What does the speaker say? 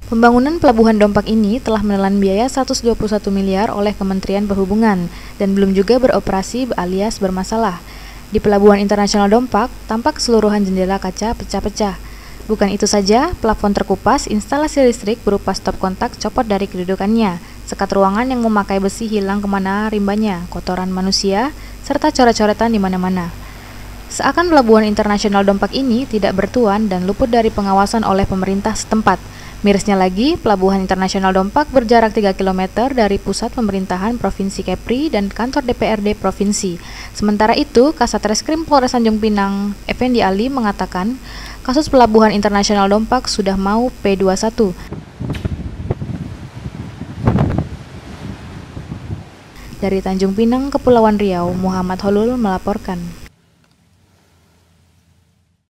Pembangunan Pelabuhan Dompak ini telah menelan biaya 121 miliar oleh Kementerian Perhubungan dan belum juga beroperasi alias bermasalah. Di Pelabuhan Internasional Dompak, tampak keseluruhan jendela kaca pecah-pecah. Bukan itu saja, plafon terkupas, instalasi listrik berupa stop kontak copot dari kedudukannya, sekat ruangan yang memakai besi hilang kemana rimbanya, kotoran manusia, serta coret-coretan di mana-mana. Seakan Pelabuhan Internasional Dompak ini tidak bertuan dan luput dari pengawasan oleh pemerintah setempat. Mirisnya lagi, Pelabuhan Internasional Dompak berjarak 3 km dari pusat pemerintahan Provinsi Kepri dan kantor DPRD Provinsi. Sementara itu, Kasat Reskrim Polres Tanjung Pinang, Effendi Ali mengatakan, kasus Pelabuhan Internasional Dompak sudah mau P21. Dari Tanjung Pinang, Kepulauan Riau, Muhammad Holul melaporkan.